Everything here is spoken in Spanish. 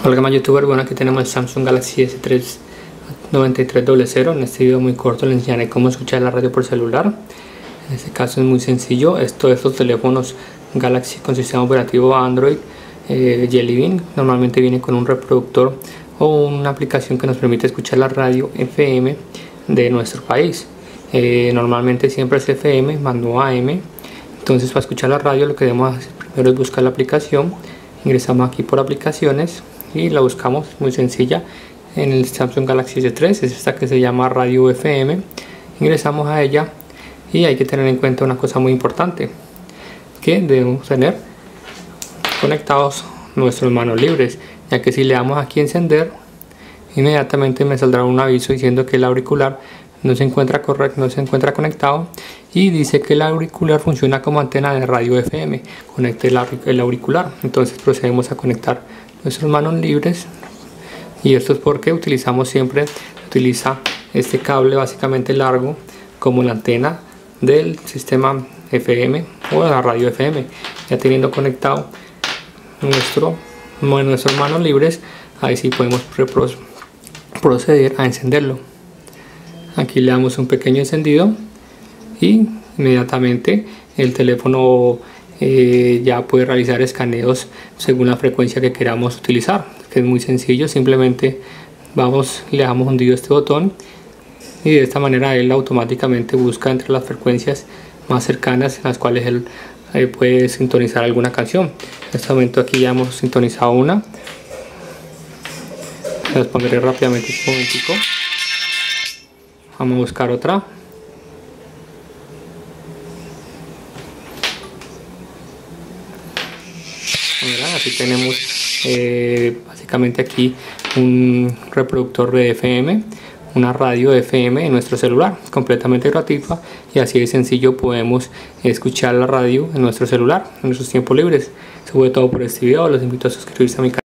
Hola gama youtuber, bueno, aquí tenemos el Samsung Galaxy S3 9300. En este video muy corto les enseñaré cómo escuchar la radio por celular. En este caso es muy sencillo. Estos teléfonos Galaxy con sistema operativo Android Jelly Bean normalmente viene con un reproductor o una aplicación que nos permite escuchar la radio FM de nuestro país. Normalmente siempre es FM más no AM. Entonces, para escuchar la radio lo que debemos hacer primero es buscar la aplicación. Ingresamos aquí por aplicaciones y la buscamos, muy sencilla, en el Samsung Galaxy S3, es esta que se llama Radio FM. Ingresamos a ella y hay que tener en cuenta una cosa muy importante, que debemos tener conectados nuestros manos libres, ya que si le damos aquí a encender, inmediatamente me saldrá un aviso diciendo que el auricular no se encuentra conectado, y dice que el auricular funciona como antena de radio FM. Conecte el auricular. Entonces procedemos a conectar nuestras manos libres, y esto es porque utiliza este cable básicamente largo como la antena del sistema FM o de la radio FM. Ya teniendo conectado nuestras manos libres, ahí sí podemos proceder a encenderlo. Aquí le damos un pequeño encendido y inmediatamente el teléfono ya puede realizar escaneos según la frecuencia que queramos utilizar, que es muy sencillo. Simplemente le dejamos hundido este botón y de esta manera él automáticamente busca entre las frecuencias más cercanas en las cuales él puede sintonizar alguna canción. En este momento aquí ya hemos sintonizado una. Les pondré rápidamente un momentico. Vamos a buscar otra. Así tenemos básicamente aquí un reproductor de FM, una radio de FM en nuestro celular, completamente gratuita, y así de sencillo podemos escuchar la radio en nuestro celular en nuestros tiempos libres. Eso fue todo por este video. Los invito a suscribirse a mi canal.